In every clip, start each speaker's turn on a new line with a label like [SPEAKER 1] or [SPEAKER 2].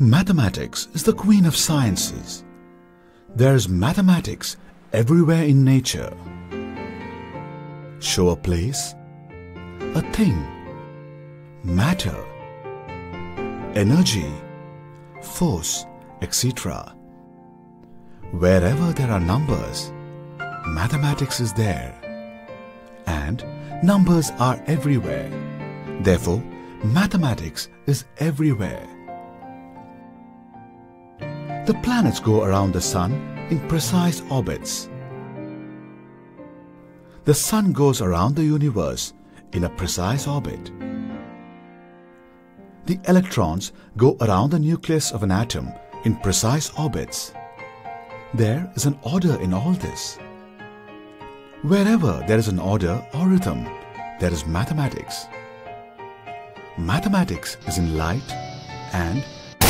[SPEAKER 1] Mathematics is the queen of sciences. There is mathematics everywhere in nature. Show a place, a thing, matter, energy, force, etc. Wherever there are numbers, mathematics is there. And numbers are everywhere. Therefore, mathematics is everywhere. The planets go around the sun in precise orbits. The sun goes around the universe in a precise orbit. The electrons go around the nucleus of an atom in precise orbits. There is an order in all this. Wherever there is an order or rhythm, there is mathematics. Mathematics is in light, and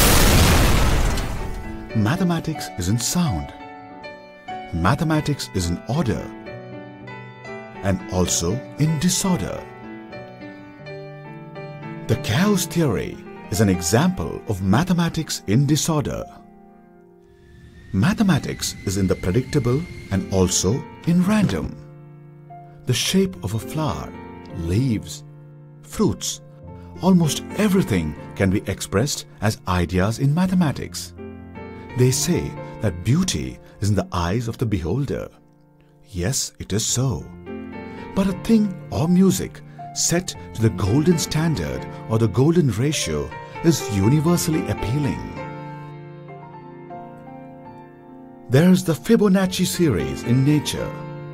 [SPEAKER 1] mathematics is in sound. Mathematics is in order and also in disorder. The chaos theory is an example of mathematics in disorder. Mathematics is in the predictable and also in random. The shape of a flower, leaves, fruits, almost everything can be expressed as ideas in mathematics. They say that beauty is in the eyes of the beholder. Yes, it is so. But a thing or music set to the golden standard or the golden ratio is universally appealing. There is the Fibonacci series in nature.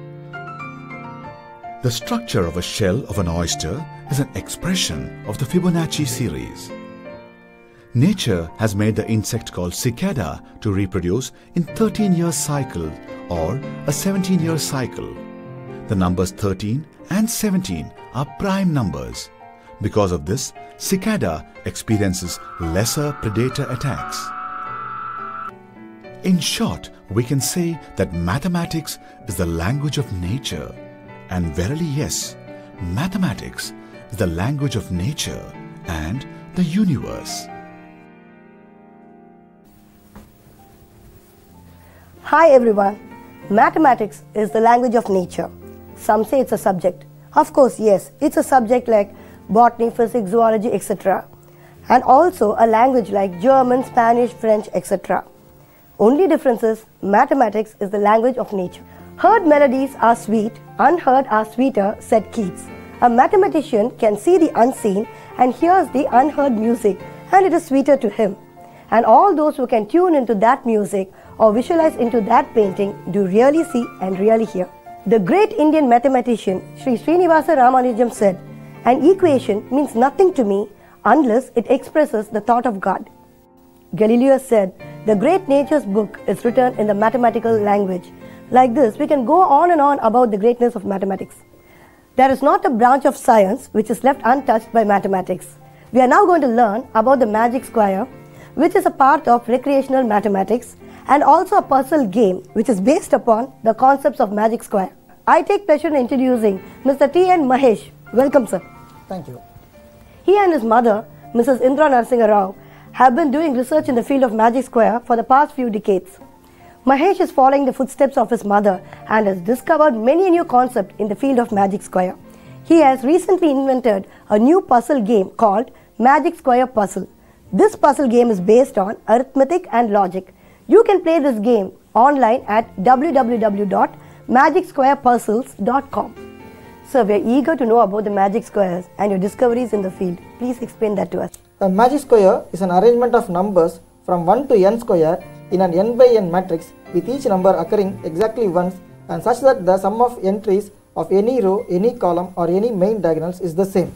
[SPEAKER 1] The structure of a shell of an oyster is an expression of the Fibonacci series. Nature has made the insect called cicada to reproduce in 13-year cycle or a 17-year cycle. The numbers 13 and 17 are prime numbers. Because of this, cicada experiences lesser predator attacks. In short, we can say that mathematics is the language of nature. And verily yes, mathematics is the language of nature and the universe.
[SPEAKER 2] Hi everyone, mathematics is the language of nature. Some say it's a subject. Of course, yes, it's a subject like botany, physics, zoology, etc. And also a language like German, Spanish, French, etc. Only difference is mathematics is the language of nature. Heard melodies are sweet, unheard are sweeter, said Keats. A mathematician can see the unseen and hears the unheard music, and it is sweeter to him. And all those who can tune into that music or visualize into that painting do really see and really hear. The great Indian mathematician Sri Srinivasa Ramanujam said, "An equation means nothing to me unless it expresses the thought of God." Galileo said, "The great nature's book is written in the mathematical language." Like this, we can go on and on about the greatness of mathematics. There is not a branch of science which is left untouched by mathematics. We are now going to learn about the magic square, which is a part of recreational mathematics, and also a puzzle game which is based upon the concepts of magic square. I take pleasure in introducing Mr. T.N. Mahesh. Welcome, sir.
[SPEAKER 3] Thank you.
[SPEAKER 2] He and his mother, Mrs. Indra Narasimha Rao, have been doing research in the field of magic square for the past few decades. Mahesh is following the footsteps of his mother and has discovered many new concepts in the field of magic square. He has recently invented a new puzzle game called Magic Square Puzzle. This puzzle game is based on arithmetic and logic. You can play this game online at www.magicsquarepuzzles.com. So we are eager to know about the magic squares and your discoveries in the field. Please explain that to us.
[SPEAKER 3] A magic square is an arrangement of numbers from 1 to n square in an n by n matrix, with each number occurring exactly once and such that the sum of entries of any row, any column or any main diagonals is the same.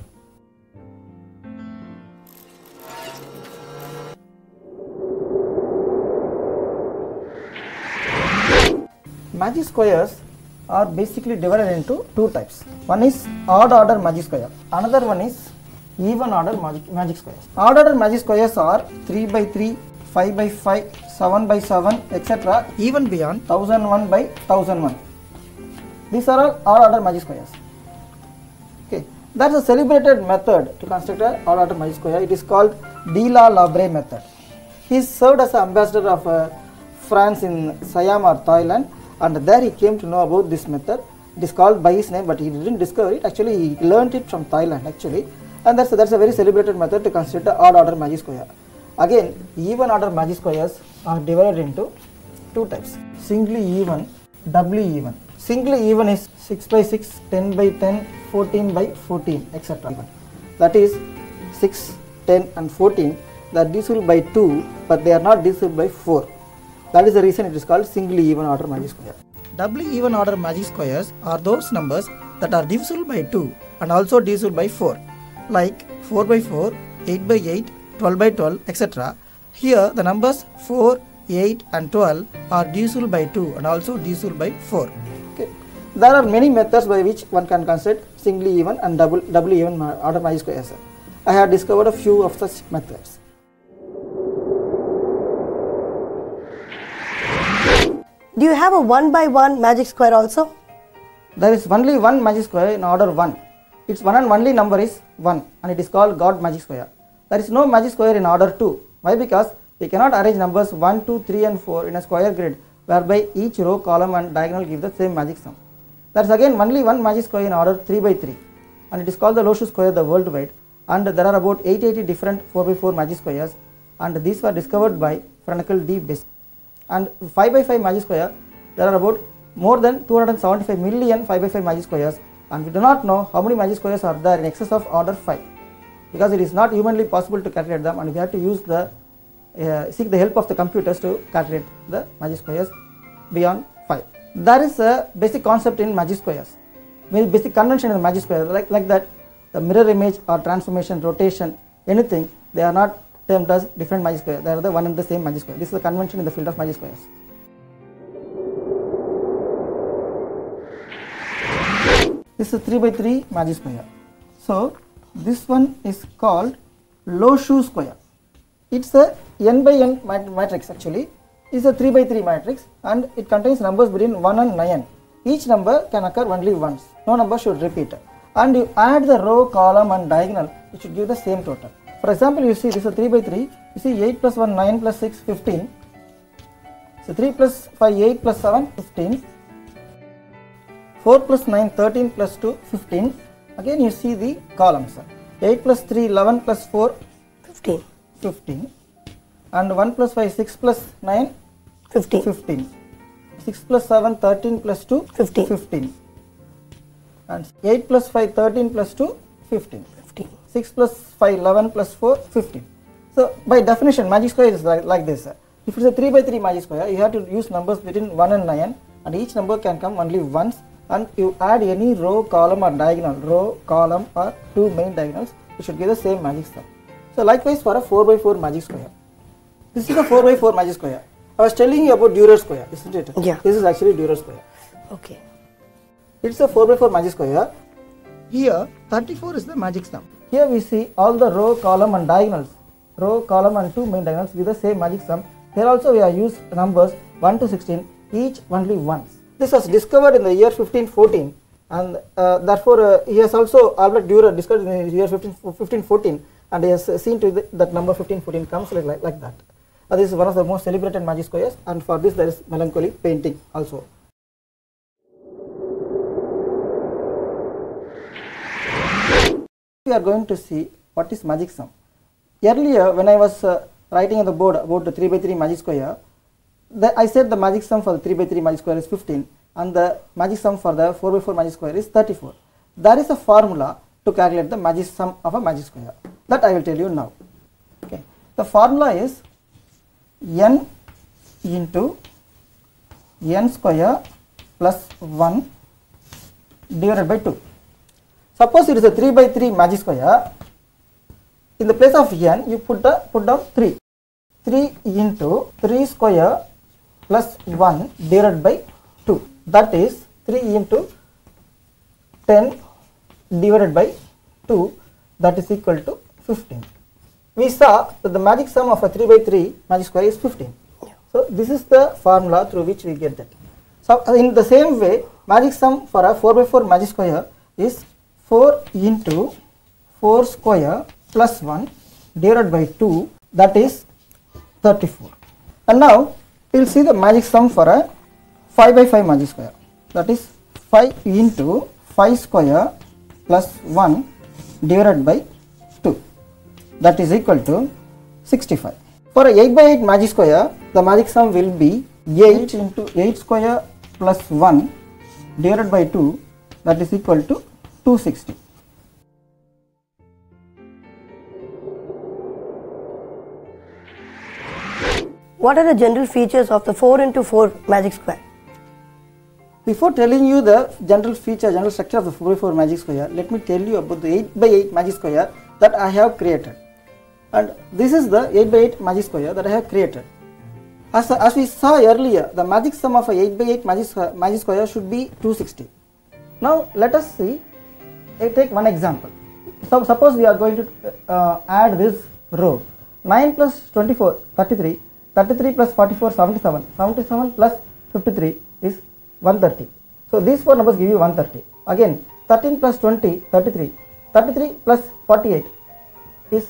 [SPEAKER 3] Magic squares are basically divided into two types. One is odd order magic square. Another one is even order magic squares. Odd order magic squares are 3 by 3, 5 by 5, 7 by 7, etc. even beyond 1001 by 1001. These are all odd order magic squares. Okay. That's a celebrated method to construct an odd order magic square. It is called De La Labre method. He served as an ambassador of France in Siam or Thailand, and there he came to know about this method. It is called by his name, but he didn't discover it. Actually, he learned it from Thailand actually, and that's a very celebrated method to construct the odd order magic square. Again, even order magic squares are divided into two types: singly even, doubly even. Singly even is 6 by 6, 10 by 10, 14 by 14, etc. That is 6, 10 and 14 that are divisible by 2, but they are not divisible by 4. That is the reason it is called singly even order magic square. Doubly even order magic squares are those numbers that are divisible by 2 and also divisible by 4, like 4 by 4, 8 by 8, 12 by 12, etc. Here the numbers 4, 8 and 12 are divisible by 2 and also divisible by 4. Okay. There are many methods by which one can construct singly even and doubly even order magic squares. I have discovered a few of such methods.
[SPEAKER 2] Do you have a 1 by 1 magic square also?
[SPEAKER 3] There is only one magic square in order 1. Its one and only number is 1 and it is called God magic square. There is no magic square in order 2. Why? Because we cannot arrange numbers 1, 2, 3 and 4 in a square grid whereby each row, column and diagonal give the same magic sum. There is again only one magic square in order 3 by 3 and it is called the Loshu square the worldwide, and there are about 880 different 4 by 4 magic squares, and these were discovered by Frankel D. Best. And 5 by 5 magic square, there are about more than 275 million 5 by 5 magic squares, and we do not know how many magic squares are there in excess of order 5, because it is not humanly possible to calculate them, and we have to use the seek the help of the computers to calculate the magic squares beyond 5. There is a basic concept in magic squares, very basic convention in the magic square, like that the mirror image or transformation, rotation, anything, they are not termed as different magic square, they are the one and the same magic square. This is the convention in the field of magic squares. This is 3 by 3 magic square. So this one is called Loshu square. It's a n by n matrix actually. It's a 3 by 3 matrix and it contains numbers between 1 and 9. Each number can occur only once. No number should repeat. And you add the row, column and diagonal, it should give the same total. For example, you see this is a 3 by 3. You see 8 plus 1, 9 plus 6, 15. So 3 plus 5, 8 plus 7, 15. 4 plus 9, 13 plus 2, 15. Again you see the columns. 8 plus 3, 11 plus 4,
[SPEAKER 2] 15.
[SPEAKER 3] 15. And 1 plus 5, 6 plus 9,
[SPEAKER 2] 15.
[SPEAKER 3] 15. 6 plus 7, 13 plus 2,
[SPEAKER 2] 15.
[SPEAKER 3] 15. And 8 plus 5, 13 plus 2, 15.
[SPEAKER 2] 15.
[SPEAKER 3] 6 plus 5, 11 plus 4, 15. So by definition, magic square is like this. If it is a 3 by 3 magic square, you have to use numbers between 1 and 9, and each number can come only once, and you add any row, column or diagonal, row, column or two main diagonals, it should give the same magic sum. So likewise for a 4 by 4 magic square. This is a 4 by 4 magic square. I was telling you about Dürer square, isn't it?
[SPEAKER 2] Yeah.
[SPEAKER 3] This is actually Dürer square.
[SPEAKER 2] Okay.
[SPEAKER 3] It's a 4 by 4 magic square. Here 34 is the magic sum. Here we see all the row, column and diagonals. Row, column and two main diagonals with the same magic sum. Here also we have used numbers 1 to 16, each only once. This was discovered in the year 1514, and therefore he has also Albert Dürer discovered in the year 1514, and he has seen to that number 1514 comes like that. This is one of the most celebrated magic squares, and for this there is melancholy painting also. We are going to see what is magic sum. Earlier when I was writing on the board about the 3 by 3 magic square, I said the magic sum for the 3 by 3 magic square is 15 and the magic sum for the 4 by 4 magic square is 34. There is a formula to calculate the magic sum of a magic square that I will tell you now. Okay. The formula is n into n square plus 1 divided by 2. Suppose it is a 3 by 3 magic square. In the place of n, you put down 3. 3 into 3 square plus 1 divided by 2. That is 3 into 10 divided by 2, that is equal to 15. We saw that the magic sum of a 3 by 3 magic square is 15. So this is the formula through which we get that. So in the same way, magic sum for a 4 by 4 magic square is 4 into 4 square plus 1 divided by 2, that is 34. And now we will see the magic sum for a 5 by 5 magic square. That is 5 into 5 square plus 1 divided by 2. That is equal to 65. For a 8 by 8 magic square, the magic sum will be 8 into 8 square plus 1 divided by 2, that is equal to 260.
[SPEAKER 2] What are the general features of the 4 into 4 magic square?
[SPEAKER 3] Before telling you the general structure of the 4 by 4 magic square, let me tell you about the 8 by 8 magic square that I have created. And this is the 8 by 8 magic square that I have created. As we saw earlier, the magic sum of a 8 by 8 magic square should be 260. Now let us see, take one example. So suppose we are going to add this row. 9 plus 24, 33. 33 plus 44, 77. 77 plus 53 is 130. So these four numbers give you 130. Again 13 plus 20, 33. 33 plus 48 is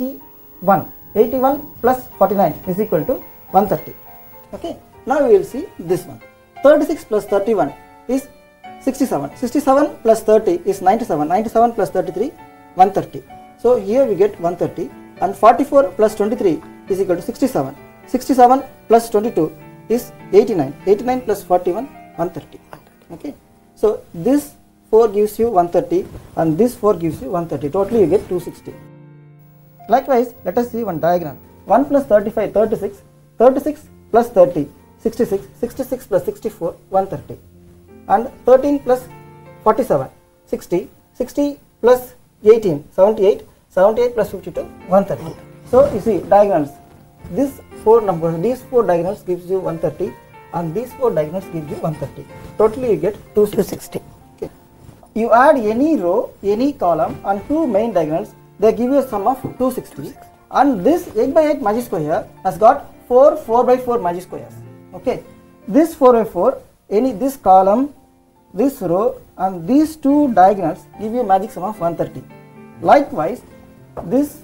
[SPEAKER 3] 81. 81 plus 49 is equal to 130. Okay. Now we will see this one. 36 plus 31 is 67. 67 plus 30 is 97. 97 plus 33, 130. So here we get 130, and 44 plus 23 is equal to 67. 67 plus 22 is 89. 89 plus 41, 130. Okay. So this 4 gives you 130 and this 4 gives you 130. Totally you get 260. Likewise, let us see one diagram. 1 plus 35, 36. 36 plus 30, 66. 66 plus 64, 130. And 13 plus 47, 60. 60 plus 18, 78. 78 plus 52, 130. So you see diagonals. These four diagonals gives you 130 and these four diagonals gives you 130. Totally you get 260. Okay. You add any row, any column and two main diagonals, they give you a sum of 260. And this 8 by 8 magic square has got 4 4 by 4 magic squares. Okay. This 4 by 4, this column, this row and these two diagonals give you a magic sum of 130. Likewise, this,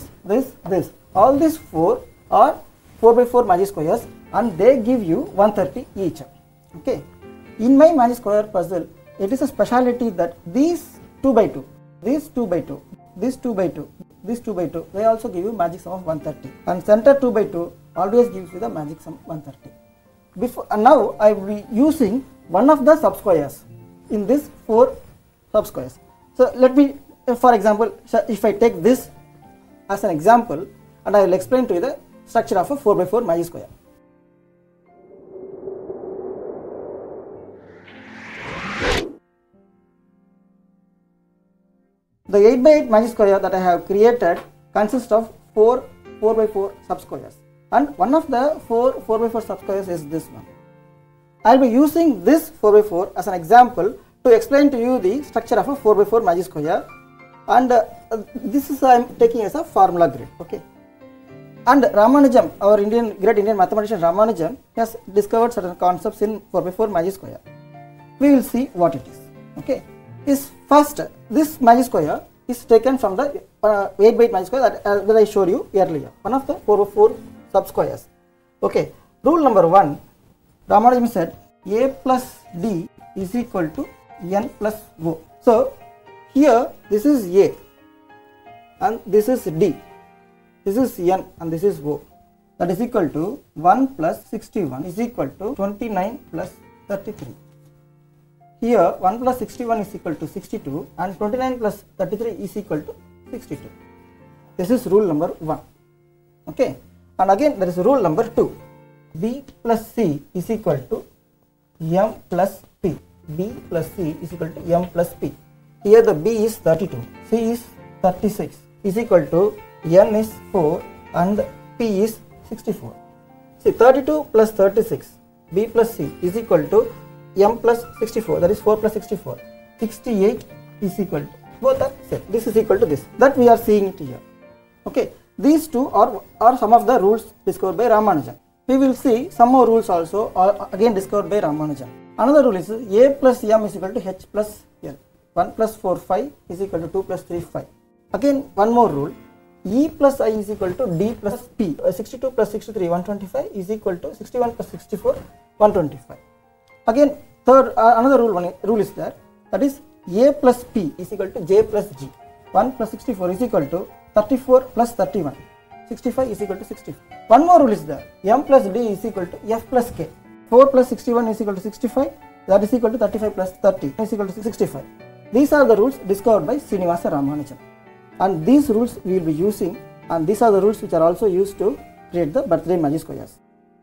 [SPEAKER 3] all these four are 4 by 4 magic squares and they give you 130 each. Okay. In my magic square puzzle, it is a speciality that these 2 by 2, these 2 by 2, this 2 by 2, this 2 by 2, they also give you magic sum of 130. And center 2 by 2 always gives you the magic sum 130. And now I will be using one of the subsquares in this 4 subsquares. So let me, for example, if I take this as an example, and I will explain to you the structure of a 4 by 4 magic square. The 8 by 8 magic square that I have created consists of 4 4 by 4 subsquares, and one of the 4 4 by 4 subsquares is this one. I will be using this 4 by 4 as an example to explain to you the structure of a 4 by 4 magic square, and this is I am taking as a formula grid. Okay. And Ramanujam, our great Indian mathematician Ramanujam, has discovered certain concepts in 4 by 4 magic square. We will see what it is. Okay. First, this magic square is taken from the 8 by 8 magic square that I showed you earlier. One of the 4 by 4 subsquares. Okay. Rule number 1, Ramanujam said A plus D is equal to N plus O. So here this is A and this is D. This is N and this is O. That is equal to 1 plus 61 is equal to 29 plus 33. Here 1 plus 61 is equal to 62 and 29 plus 33 is equal to 62. This is rule number 1. Okay. And again there is rule number 2. B plus C is equal to M plus P. B plus C is equal to M plus P. Here the B is 32, C is 36 is equal to N is 4 and P is 64. See, 32 plus 36, B plus C is equal to M plus 64, that is 4 plus 64. 68 is equal to, both are same. This is equal to this. That we are seeing it here. Okay. These two are some of the rules discovered by Ramanujan. We will see some more rules also are again discovered by Ramanujan. Another rule is A plus M is equal to H plus L. 1 plus 4, 5 is equal to 2 plus 3, 5. Again, one more rule. E plus I is equal to D plus P. 62 plus 63, 125 is equal to 61 plus 64, 125. Again, another rule is there, that is A plus P is equal to J plus G. 1 plus 64 is equal to 34 plus 31. 65 is equal to 65. One more rule is there. M plus D is equal to F plus K. 4 plus 61 is equal to 65. That is equal to 35 plus 30 is equal to 65. These are the rules discovered by Srinivasa Ramanujan. And these rules we will be using, and these are the rules which are also used to create the birthday magic squares.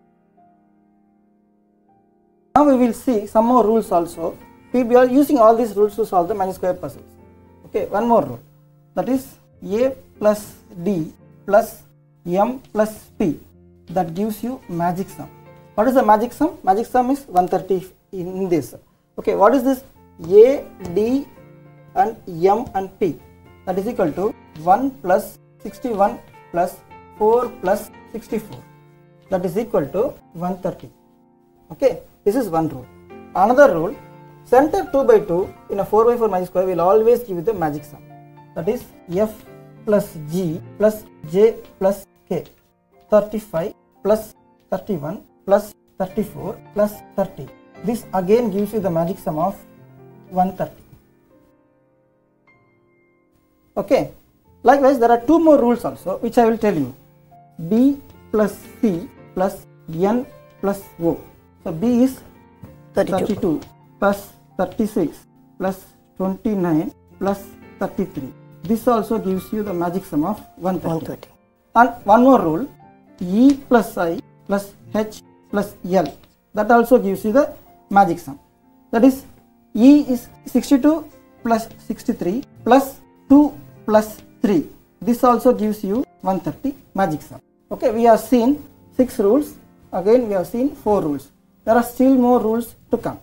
[SPEAKER 3] Now we will see some more rules also. We are using all these rules to solve the magic square puzzles. Okay, one more rule. That is A plus D plus M plus P. That gives you magic sum. What is the magic sum? Magic sum is 130 in this. Okay, what is this? A, D and M and P. That is equal to 1 plus 61 plus 4 plus 64. That is equal to 130. Okay, this is one rule. Another rule, center 2 by 2 in a 4 by 4 magic square will always give you the magic sum. That is F plus G plus J plus K. 35 plus 31 plus 34 plus 30. This again gives you the magic sum of 130. Okay. Likewise, there are two more rules also which I will tell you. B plus C plus N plus O. So B is 32 plus 36 plus 29 plus 33. This also gives you the magic sum of 130. And one more rule, E plus I plus H plus L. That also gives you the magic sum. That is E is 62 plus 63 plus 2 plus 3. This also gives you 130 magic sum. Okay, we have seen 6 rules. Again we have seen 4 rules. There are still more rules to come.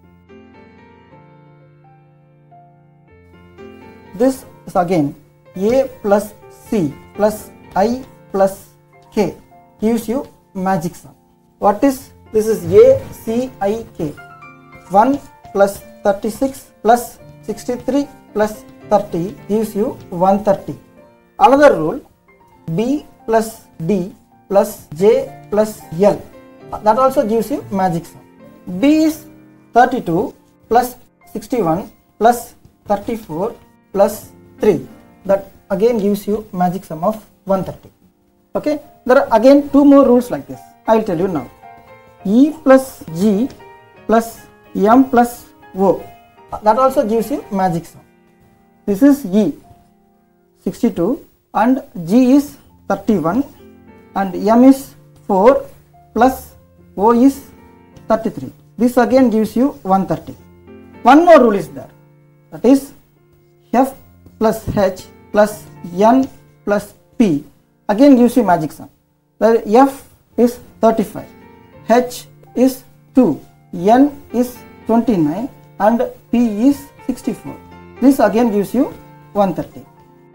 [SPEAKER 3] This is again A plus C plus I plus K gives you magic sum. What is this? Is A, C, I, K. 1 plus 36 plus 63 plus 30 gives you 130. Another rule, B plus D plus J plus L. That also gives you magic sum. B is 32 plus 61 plus 34 plus 3. That again gives you magic sum of 130. Okay, there are again 2 more rules like this. I will tell you now. E plus G plus M plus O. That also gives you magic sum. This is E 62 and G is 31 and M is 4 plus O is 33. This again gives you 130. One more rule is there. That is F plus H plus N plus P again gives you magic sum. The F is 35, H is 2, N is 29 and P is 64. This again gives you 130.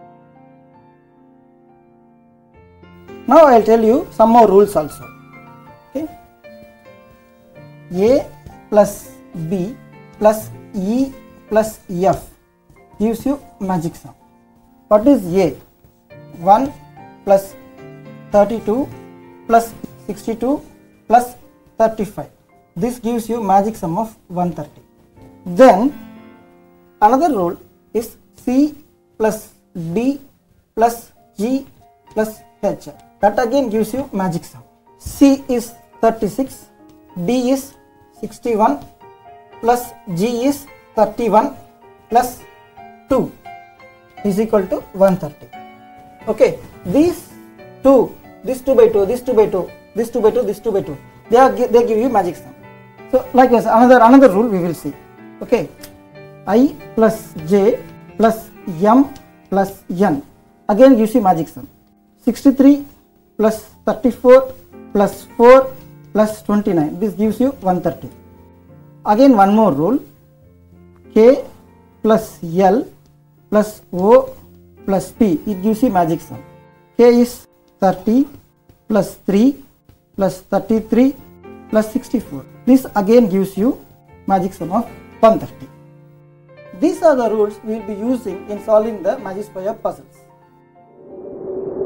[SPEAKER 3] Now I will tell you some more rules also. Okay. A plus B plus E plus F gives you magic sum. What is A? 1 plus 32 plus 62 plus 35. This gives you magic sum of 130. Then another rule is C plus D plus G plus H. That again gives you magic sum. C is 36, D is 61 plus G is 31 plus 2 is equal to 130. Okay, these two, this 2 by 2, this 2 by 2, this 2 by 2, this 2 by 2, they give you magic sum. So likewise another rule we will see. Okay, I plus J plus M plus N again gives you magic sum. 63 plus 34 plus 4 plus 29, this gives you 130. Again one more rule, K plus L plus O plus P, it gives you magic sum. K is 30 plus 3 plus 33 plus 64. This again gives you magic sum of 130. These are the rules we will be using in solving the magic square puzzles.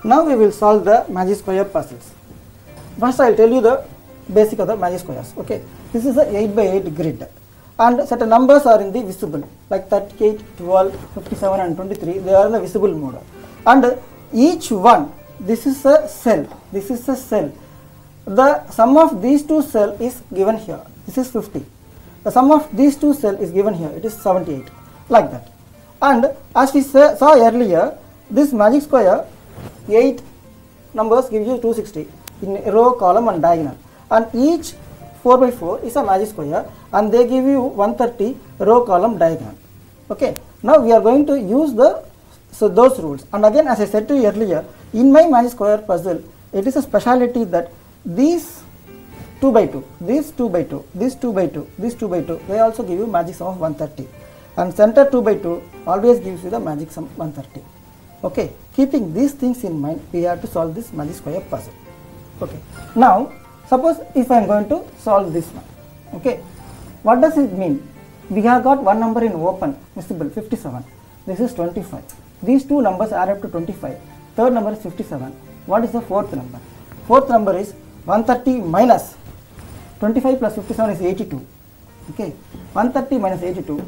[SPEAKER 3] Now we will solve the magic square puzzles. First I will tell you the basic of the magic squares. Okay, this is a 8 by 8 grid and certain numbers are in the visible like 38, 12, 57 and 23. They are in the visible mode, and each one, this is a cell, this is a cell. The sum of these two cells is given here. This is 50. The sum of these two cells is given here. It is 78, like that. And as we saw earlier, this magic square, 8 numbers give you 260 in row, column and diagonal, and each 4 by 4 is a magic square, and they give you 130 row, column, diagonal. Okay. Now we are going to use those rules. And again, as I said to you earlier, in my magic square puzzle, it is a speciality that these 2 by 2, these 2 by 2, these 2 by 2, these 2 by 2, they also give you magic sum of 130, and center 2 by 2 always gives you the magic sum 130. Okay, keeping these things in mind, we have to solve this magic square puzzle. Okay, now suppose if I am going to solve this one. Okay, what does it mean? We have got one number in open, visible, 57. This is 25. These two numbers add up to 25. Third number is 57. What is the fourth number? Fourth number is 130 minus 25 plus 57 is 82. Okay, 130 minus 82,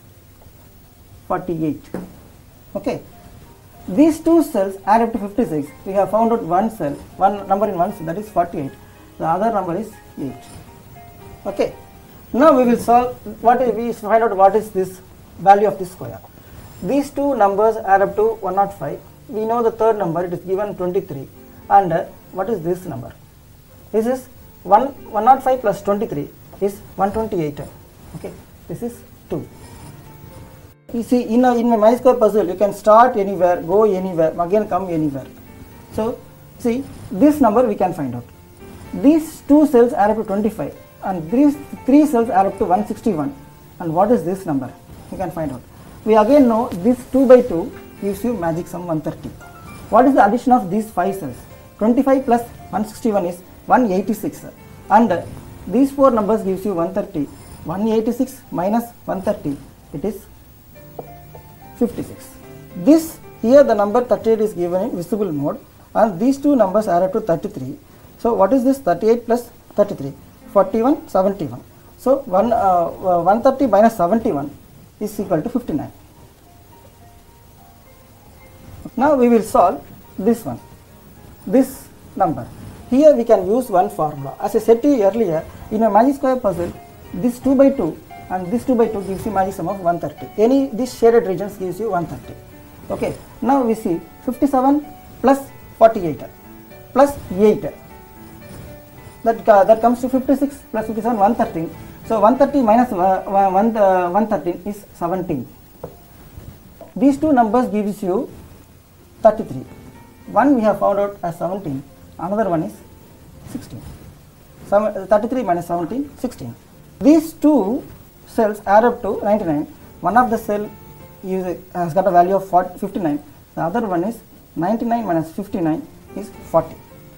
[SPEAKER 3] 48. Okay, these two cells add up to 56. We have found out one cell, one number in one cell, that is 48. The other number is 8. Okay, now we will solve we find out what is this value of this square. These two numbers add up to 105. We know the third number, it is given 23, and what is this number? This is 105 plus 23 is 128. Okay, this is 2. You see, in my magic square puzzle, you can start anywhere, go anywhere, again come anywhere. So see, this number we can find out. These two cells add up to 25, and these three cells add up to 161. And what is this number? You can find out. We again know this 2 by 2 gives you magic sum 130. What is the addition of these 5 cells? 25 plus 161 is 186, and these 4 numbers gives you 130. 186 minus 130, it is 56. This here the number 38 is given in visible mode, and these two numbers add up to 33. So what is this 38 plus 33? 41, 71. So 130 minus 71 is equal to 59. Now we will solve this one, this number. Here we can use one formula. As I said to you earlier, in a magic square puzzle, this 2 by 2 and this 2 by 2 gives you magic sum of 130. These shaded regions gives you 130. Okay. Now we see 57 plus 48 plus 8. That comes to 56 plus 57, 113. So 130 minus 113 is 17. These two numbers gives you 33. One we have found out as 17. Another one is 16. 33 minus 17, 16. These two cells add up to 99. One of the cell has got a value of 59. The other one is 99 minus 59 is 40.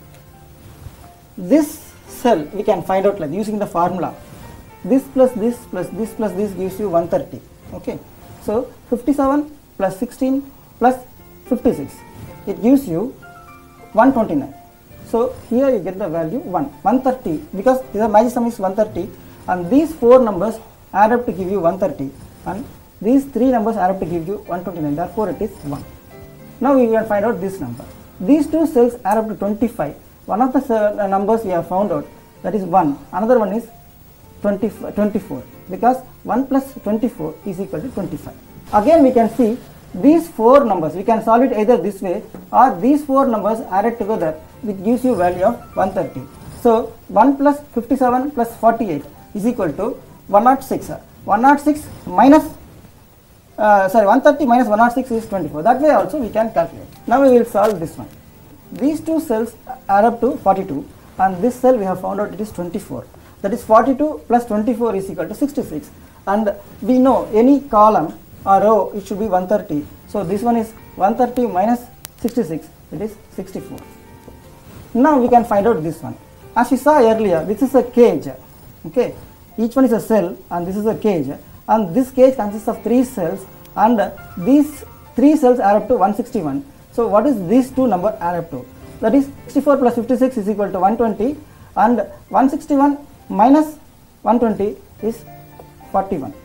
[SPEAKER 3] This cell we can find out like using the formula. This plus this plus this plus this gives you 130. Okay. So 57 plus 16 plus 56. It gives you 129. So here you get the value 130, because the magic sum is 130, and these 4 numbers add up to give you 130, and these 3 numbers add up to give you 129. Therefore it is 1. Now we will find out this number. These two cells add up to 25. One of the numbers we have found out, that is 1. Another one is 24, because 1 plus 24 is equal to 25. Again we can see these 4 numbers, we can solve it either this way or these 4 numbers added together, which gives you value of 130. So 1 plus 57 plus 48 is equal to 106. 106 minus 130 minus 106 is 24. That way also we can calculate. Now we will solve this one. These two cells add up to 42, and this cell we have found out it is 24. That is 42 plus 24 is equal to 66, and we know any column or row it should be 130. So this one is 130 minus 66, it is 64. Now we can find out this one. As we saw earlier, this is a cage. Okay, each one is a cell and this is a cage, and this cage consists of 3 cells, and these 3 cells add up to 161. So what is these two number add up to? That is 64 plus 56 is equal to 120, and 161 minus 120 is 41.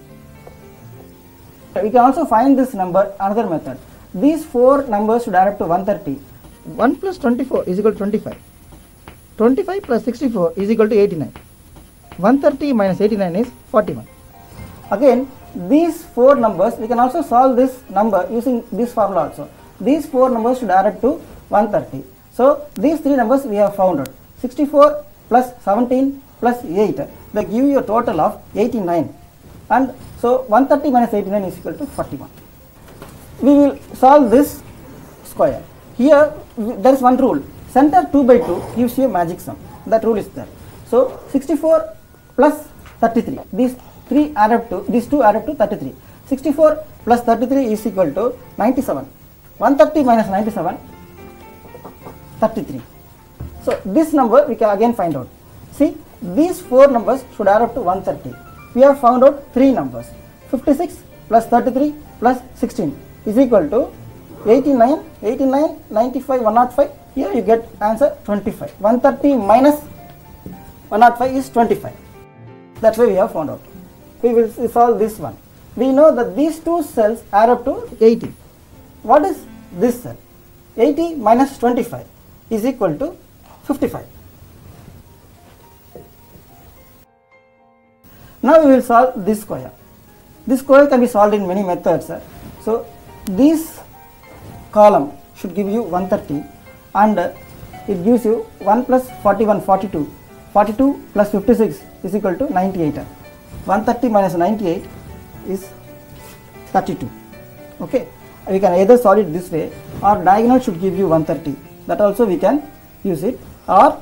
[SPEAKER 3] We can also find this number another method. These four numbers should add up to 130. 1 plus 24 is equal to 25. 25 plus 64 is equal to 89. 130 minus 89 is 41. Again, these four numbers, we can also solve this number using this formula also. These four numbers should add up to 130. So these three numbers we have found out. 64 plus 17 plus 8, they give you a total of 89. And so 130 minus 89 is equal to 41. We will solve this square. Here there is one rule. Center 2 by 2 gives you a magic sum. That rule is there. So 64 plus 33. These two add up to 33. 64 plus 33 is equal to 97. 130 minus 97, 33. So this number we can again find out. See, these four numbers should add up to 130. We have found out three numbers. 56 plus 33 plus 16 is equal to 89, 95, 105. Here you get answer 25. 130 minus 105 is 25. That's why we have found out. We will solve this one. We know that these two cells add up to 80. What is this cell? 80 minus 25 is equal to 55. Now we will solve this square. This square can be solved in many methods. So this column should give you 130, and it gives you 1 plus 41, 42. 42 plus 56 is equal to 98. 130 minus 98 is 32. Okay, we can either solve it this way, or diagonal should give you 130. That also we can use it. Or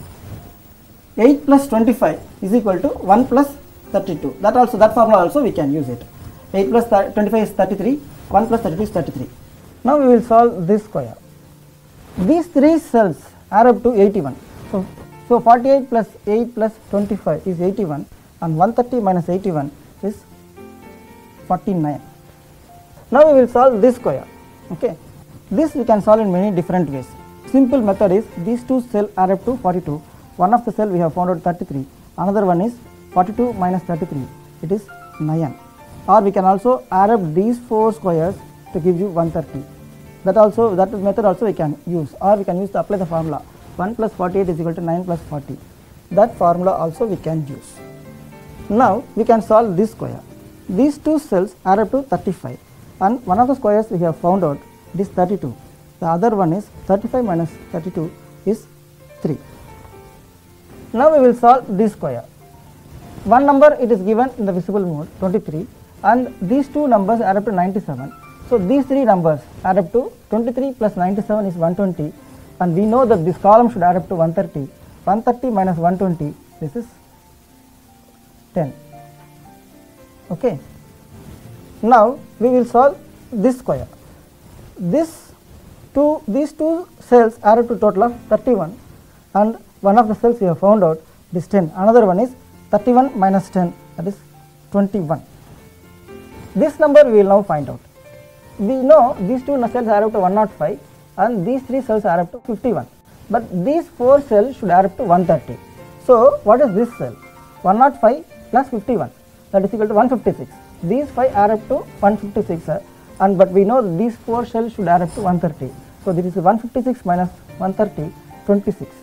[SPEAKER 3] 8 plus 25 is equal to 1 plus 32. That formula also we can use it. 8 plus 25 is 33. 1 plus 32 is 33. Now we will solve this square. These three cells add up to 81. So 48 plus 8 plus 25 is 81, and 130 minus 81 is 49. Now we will solve this square. Okay, this we can solve in many different ways. Simple method is these two cells add up to 42. One of the cell we have found out 33. Another one is 42 minus 33. It is 9. Or we can also add up these four squares to give you 130. That method also we can use, or we can apply the formula 1 plus 48 is equal to 9 plus 40. That formula also we can use. Now we can solve this square. These two cells add up to 35, and one of the squares we have found out is 32. The other one is 35 minus 32 is 3. Now we will solve this square. One number it is given in the visible mode 23, and these two numbers add up to 97. So these three numbers add up to 23 plus 97 is 120, and we know that this column should add up to 130. 130 minus 120, this is 10. Okay. Now we will solve this square. These two cells add up to total of 31, and one of the cells we have found out is 10. Another one is 31 minus 10, that is 21. This number we will now find out. We know these two cells add up to 105, and these three cells add up to 51. But these four cells should add up to 130. So what is this cell? 105 plus 51, that is equal to 156. These 5 add up to 156, but we know these four cells should add up to 130. So this is 156 minus 130, 26.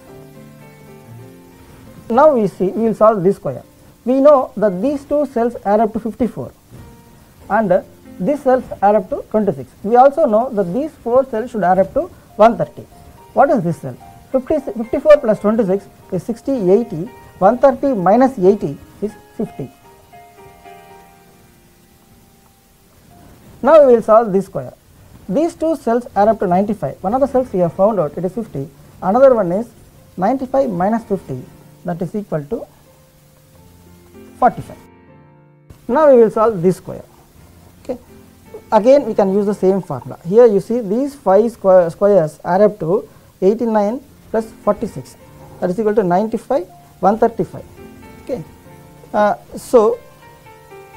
[SPEAKER 3] Now we will solve this square. We know that these two cells add up to 54, and these cells add up to 26. We also know that these four cells should add up to 130. What is this cell? 54 plus 26 is 60, 80. 130 minus 80 is 50. Now we will solve this square. These two cells add up to 95. One of the cells we have found out, it is 50. Another one is 95 minus 50, that is equal to 45. Now we will solve this square. Okay. Again we can use the same formula. Here you see these 5 squares add up to 89 plus 46, that is equal to 95, 135. Okay. So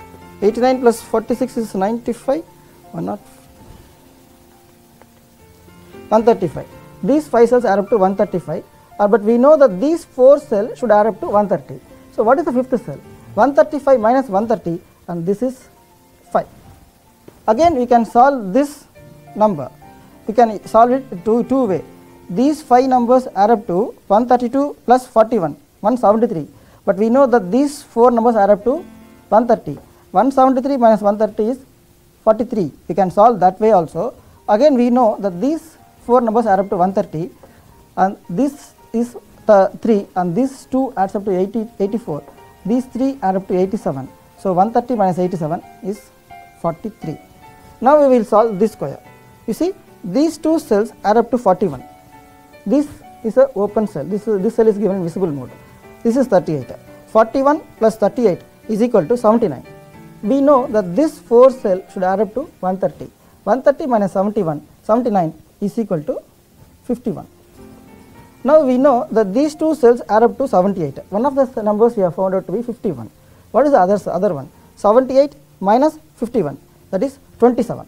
[SPEAKER 3] 89 plus 46 is 95, 135. These 5 cells add up to 135, but we know that these 4 cells should add up to 130. So what is the fifth cell? 135 minus 130, and this is 5. Again we can solve this number. We can solve it two ways. These 5 numbers add up to 132 plus 41, 173. But we know that these 4 numbers add up to 130. 173 minus 130 is 43. We can solve that way also. Again we know that these 4 numbers add up to 130, and this is 3, and these 2 adds up to 84. These 3 add up to 87. So 130 minus 87 is 43. Now we will solve this square. You see, these 2 cells add up to 41. This is a open cell. This cell is given in visible mode. This is 38. 41 plus 38 is equal to 79. We know that this 4 cell should add up to 130. 130 minus 79 is equal to 51. Now we know that these 2 cells add up to 78. One of the numbers we have found out to be 51. What is the other one? 78 minus 51, that is 27.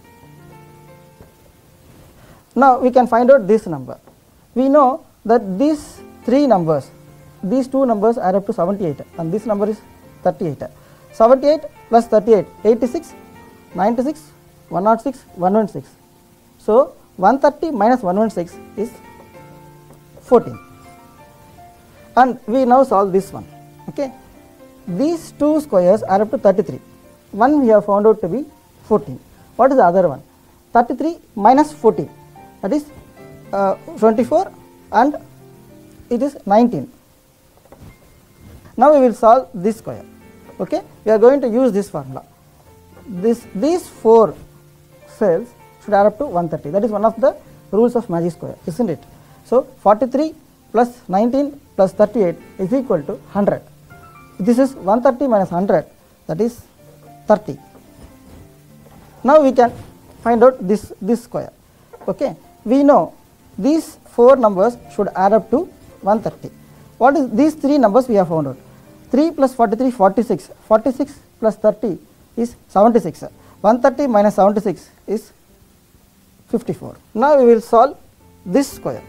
[SPEAKER 3] Now we can find out this number. We know that these 3 numbers, these 2 numbers add up to 78, and this number is 38. 78 plus 38, 86, 96, 106, 116. So 130 minus 116 is 14. And we now solve this one. Okay, these 2 squares add up to 33. One we have found out to be 14. What is the other one? 33 minus 14, that is 24, and it is 19. Now we will solve this square. Okay, we are going to use this formula. These 4 cells should add up to 130. That is one of the rules of magic square, isn't it? So 43 plus 19 plus 38 is equal to 100. This is 130 minus 100, that is 30. Now we can find out this square. Okay, we know these 4 numbers should add up to 130. What is these 3 numbers we have found out? 3 plus 43, 46. 46 plus 30 is 76. 130 minus 76 is 54. Now we will solve this square.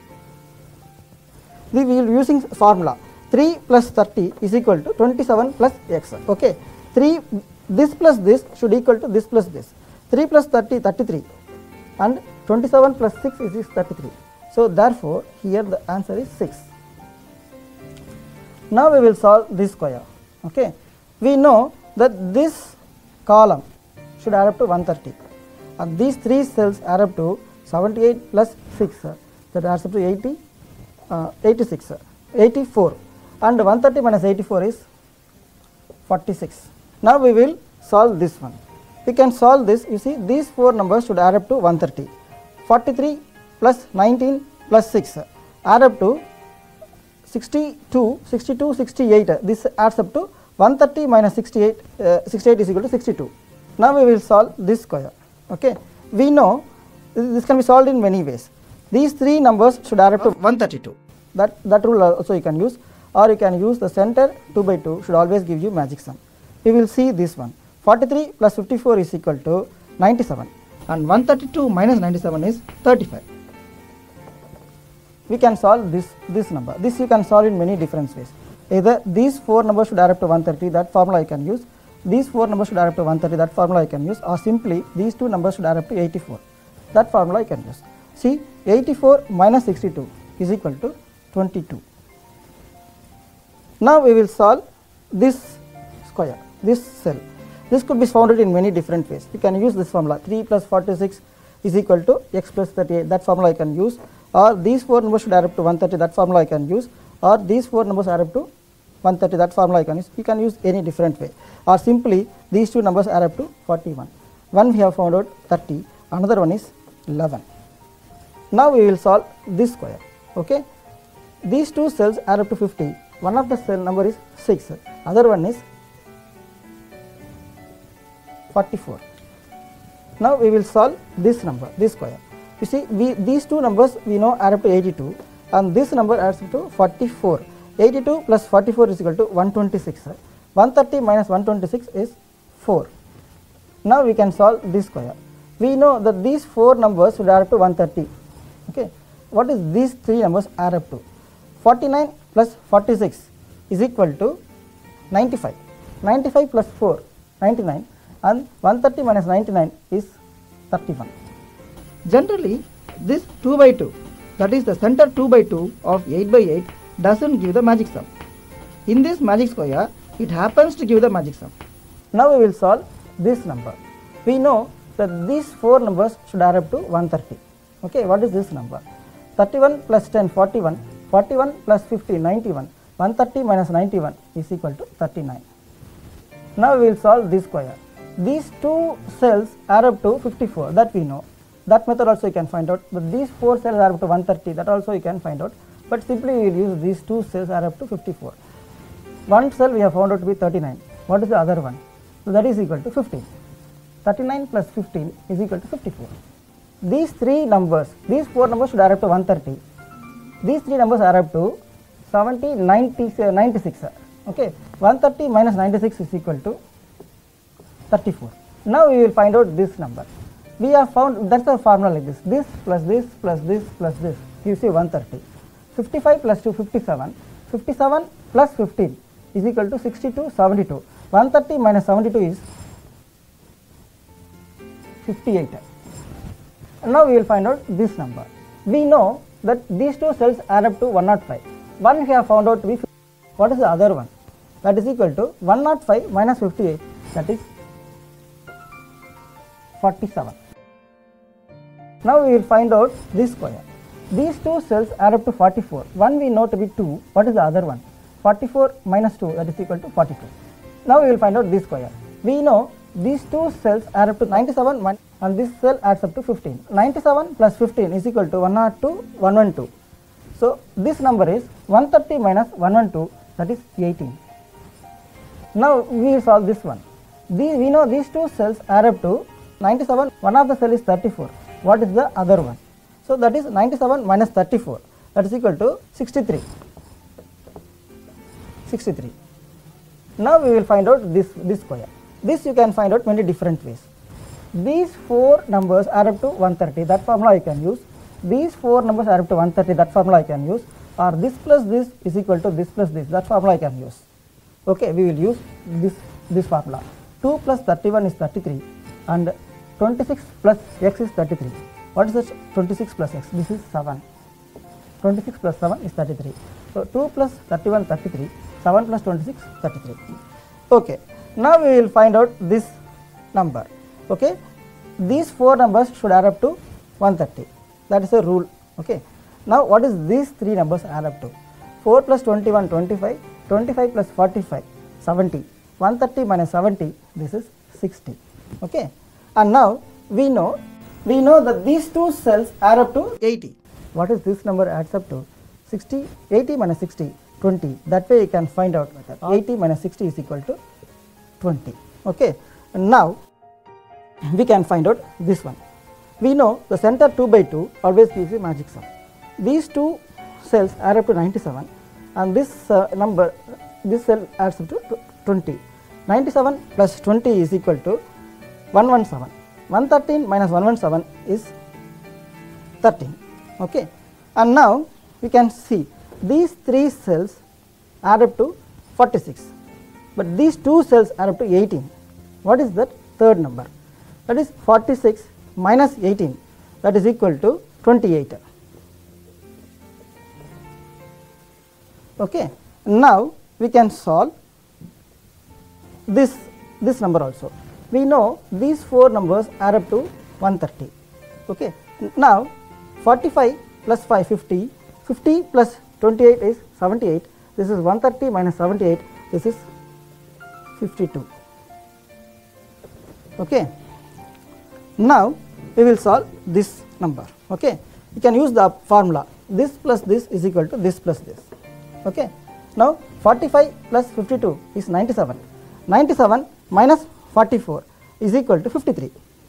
[SPEAKER 3] We will using formula 3 plus 30 is equal to 27 plus x. Okay, 3, this plus this should equal to this plus this. 3 plus 30, 33, and 27 plus 6 is 33. So therefore here the answer is 6. Now we will solve this square. Okay, we know that this column should add up to 130, and these 3 cells add up to 78 plus 6, that adds up to 86, 84, and 130 minus 84 is 46. Now we will solve this one. We can solve this. You see, these 4 numbers should add up to 130. 43 plus 19 plus 6 add up to 62, 68. This adds up to 130 minus 68. 68 is equal to 62. Now we will solve this square. Okay, we know this can be solved in many ways. These 3 numbers should add up to 132. That rule also you can use, or you can use the center 2 by 2 should always give you magic sum. We will see this one. 43 plus 54 is equal to 97, and 132 minus 97 is 35. We can solve this number. This you can solve in many different ways. Either these 4 numbers should add up to 130, that formula you can use. These 4 numbers should add up to 130, that formula you can use, or simply these 2 numbers should add up to 84. That formula you can use. See, 84 minus 62 is equal to 22. Now we will solve this square, this cell. This could be found in many different ways. You can use this formula. 3 plus 46 is equal to x plus 38. That formula you can use. Or these 4 numbers should add up to 130. That formula you can use. Or these 4 numbers add up to 130. That formula you can use. You can use any different way. Or simply these 2 numbers add up to 41. One we have found out 30. Another one is 11. Now we will solve this square. Okay. These 2 cells add up to 50. One of the cell number is 6. Other one is 44. Now we will solve this number, this square. You see, these 2 numbers we know add up to 82, and this number adds up to 44. 82 plus 44 is equal to 126. 130 minus 126 is 4. Now we can solve this square. We know that these 4 numbers should add up to 130. Okay, what is these three numbers add up to? 49 plus 46 is equal to 95. 95 plus 4, 99, and 130 minus 99 is 31. Generally, this 2 by 2, that is the center 2 by 2 of 8 by 8 doesn't give the magic sum. In this magic square, it happens to give the magic sum. Now we will solve this number. We know that these four numbers should add up to 130. Okay, what is this number? 31 plus 10, 41, 41 plus 50, 91, 130 minus 91 is equal to 39. Now we will solve this square. These two cells add up to 54, that we know. That method also you can find out, but these four cells add up to 130, that also you can find out. But simply we will use these two cells add up to 54. One cell we have found out to be 39. What is the other one? So that is equal to 15. 39 plus 15 is equal to 54. These three numbers, these four numbers should add up to 130. These three numbers add up to 70, 96. Okay, 130 minus 96 is equal to 34. Now we will find out this number. We have found, that's the formula like this. This plus this plus this plus this gives you 130. 55 plus 2, 57. 57 plus 15 is equal to 62, 72. 130 minus 72 is 58. And now we will find out this number. We know that these two cells add up to 105. One we have found out to be 50. What is the other one? That is equal to 105 minus 58, that is 47. Now we will find out this square. These two cells add up to 44. One we know to be 2. What is the other one? 44 minus 2, that is equal to 42. Now we will find out this square. We know these two cells add up to 97 and this cell adds up to 15. 97 plus 15 is equal to 102, 112. So this number is 130 minus 112, that is 18. Now we will solve this one. We know these two cells add up to 97. One of the cell is 34. What is the other one? So that is 97 minus 34, that is equal to 63. 63. Now we will find out this square. This you can find out many different ways. These four numbers add up to 130, that formula you can use. These four numbers add up to 130, that formula you can use. Or this plus this is equal to this plus this, that formula you can use. Okay, we will use this formula. 2 plus 31 is 33 and 26 plus x is 33. What is that 26 plus x? This is 7. 26 plus 7 is 33. So 2 plus 31, 33. 7 plus 26, 33. Okay. Now we will find out this number. Okay. These four numbers should add up to 130. That is a rule. Okay. Now what is these three numbers add up to? 4 plus 21, 25. 25 plus 45, 70. 130 minus 70, this is 60. Okay. And now we know that these two cells add up to 80. What is this number adds up to? 60, 80 minus 60, 20. That way you can find out that 80 minus 60 is equal to 20. Okay. And now we can find out this one. We know the center 2 by 2 always gives you magic sum. These two cells add up to 97 and this this cell adds up to 20. 97 plus 20 is equal to 117. 113 minus 117 is 13. Okay. And now we can see these three cells add up to 46, but these two cells add up to 18. What is that third number? That is 46 minus 18, that is equal to 28. Okay. Now we can solve this number also. We know these four numbers add up to 130. Okay. Now 45 plus 5, 50. 50 plus 28 is 78. This is 130 minus 78. This is 52. Okay. Now we will solve this number. Okay. You can use the formula. This plus this is equal to this plus this. Okay. Now 45 plus 52 is 97. 97 minus 44 is equal to 53.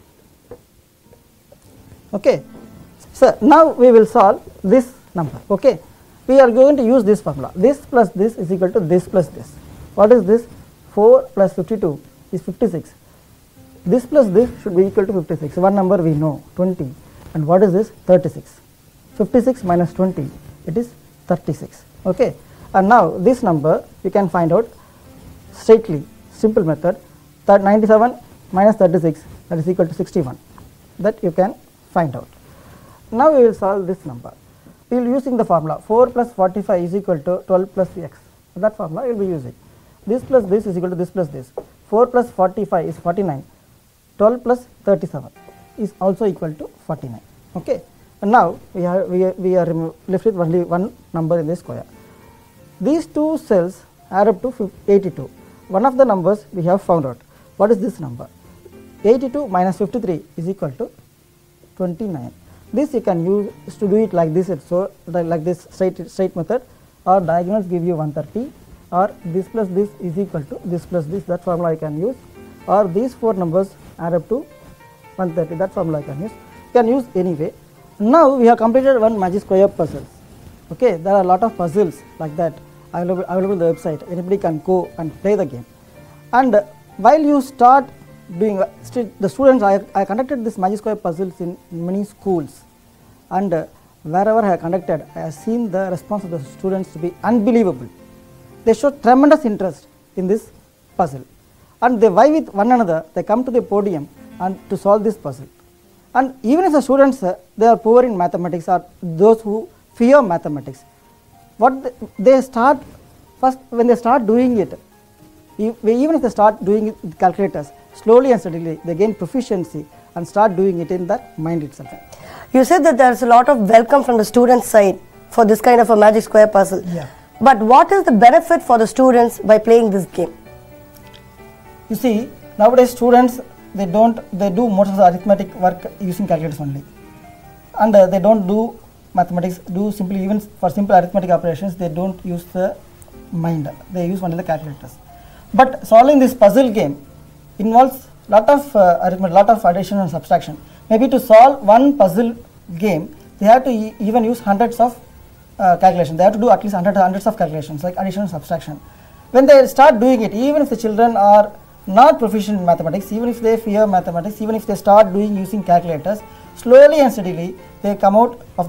[SPEAKER 3] Okay. So now we will solve this number. Okay. We are going to use this formula. This plus this is equal to this plus this. What is this? 4 plus 52 is 56. This plus this should be equal to 56. One number we know, 20. And what is this? 36. 56 minus 20, it is 36. Okay, and now this number you can find out straightly, simple method, that 97 minus 36, that is equal to 61, that you can find out. Now we will solve this number. We will using the formula 4 plus 45 is equal to 12 plus x. That formula you will be using. This plus this is equal to this plus this. 4 plus 45 is 49. 12 plus 37 is also equal to 49. Okay. And now we are left with only one number in this square. These two cells add up to 82. One of the numbers we have found out. What is this number? 82 minus 53 is equal to 29. This you can use to do it like this. So like this straight method, or diagonals give you 130, or this plus this is equal to this plus this. That formula I can use, or these four numbers add up to 130. That formula I can use. You can use anyway. Now we have completed one magic square puzzle. Okay, there are a lot of puzzles like that available on the website. Anybody can go and play the game. And while you start doing the students, I conducted this magic square puzzles in many schools, and wherever I have conducted, I have seen the response of the students to be unbelievable. They show tremendous interest in this puzzle, and they vie with one another. They come to the podium and to solve this puzzle. And even if the students they are poor in mathematics, or those who fear mathematics, what they start first, when they start doing it, even if they start doing it with calculators, slowly and steadily they gain proficiency and start doing it in their mind itself.
[SPEAKER 2] You said that there is a lot of welcome from the student side for this kind of a magic square puzzle.
[SPEAKER 3] Yeah.
[SPEAKER 2] But what is the benefit for the students by playing this game?
[SPEAKER 3] You see, nowadays students they do most of the arithmetic work using calculators only, and they don't do mathematics. Even for simple arithmetic operations, they don't use the mind. They use only the calculators. But solving this puzzle game involves lot of arithmetic, lot of addition and subtraction. Maybe to solve one puzzle game, they have to even use hundreds of calculations. They have to do at least hundreds of calculations like addition and subtraction. When they start doing it, even if the children are not proficient in mathematics, even if they fear mathematics, even if they start doing using calculators, slowly and steadily they come out of the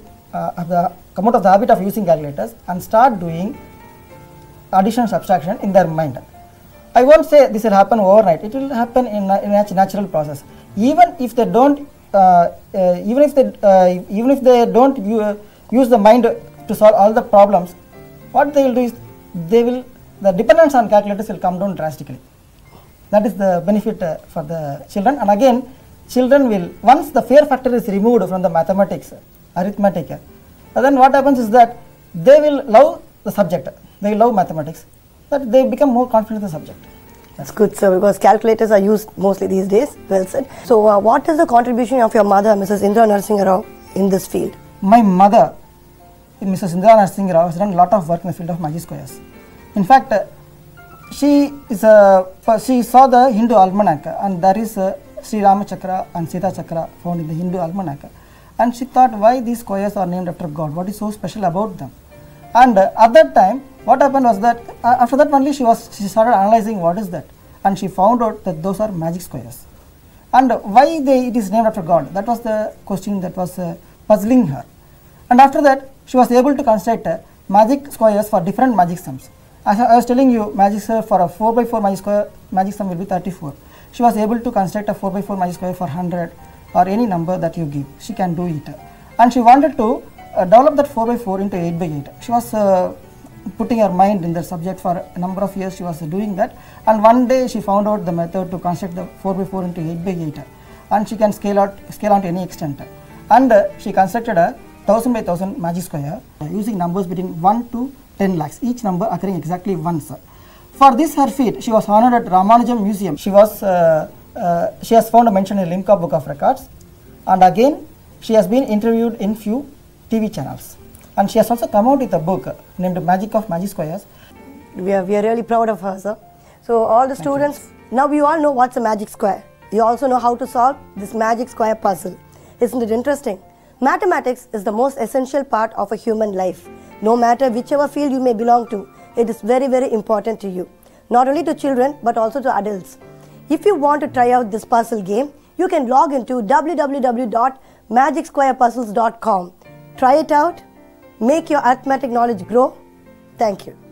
[SPEAKER 3] habit of using calculators and start doing addition and subtraction in their mind. I won't say this will happen overnight. It will happen in a natural process. Even if they don't, use the mind to solve all the problems, what they will do is the dependence on calculators will come down drastically. That is the benefit for the children. And again, children will, once the fear factor is removed from the mathematics, arithmetic, then what happens is that they will love the subject. They will love mathematics. That they become more confident in the subject.
[SPEAKER 2] That's good, sir, because calculators are used mostly these days. Well said. So, what is the contribution of your mother, Mrs. Indra Narsingha Rao, in this field?
[SPEAKER 3] My mother, Mrs. Indra Narsingha Rao, has done a lot of work in the field of magic squares. In fact, she saw the Hindu almanac, and there is Sri Rama Chakra and Sita Chakra found in the Hindu almanac, and she thought, why these squares are named after God? What is so special about them? And at that time, what happened was that after that only she started analyzing what is that, and she found out that those are magic squares. And why it is named after God? That was the question that was puzzling her. And after that, she was able to construct magic squares for different magic sums. As I was telling you, magic square for a 4 by 4 magic sum will be 34. She was able to construct a 4 by 4 magic square for 100 or any number that you give. She can do it. And she wanted to develop that 4 by 4 into 8 by 8. She was putting her mind in the subject for a number of years. She was doing that, and one day she found out the method to construct the 4 by 4 into 8 by 8, and she can scale on to any extent. And she constructed a 1000 by 1000 magic square using numbers between 1 to 10 lakhs, each number occurring exactly once. For this her feat, she was honored at Ramanujam Museum. She has found a mention in Limca Book of Records, and again she has been interviewed in few TV channels, and she has also come out with a book named Magic of Magic Squares.
[SPEAKER 2] We are really proud of her, sir. So all the students, now we all know what's a magic square. You also know how to solve this magic square puzzle. Isn't it interesting? Mathematics is the most essential part of a human life. No matter whichever field you may belong to, it is very, very important to you. Not only to children, but also to adults. If you want to try out this puzzle game, you can log into www.magicsquarepuzzles.com. Try it out. Make your arithmetic knowledge grow. Thank you.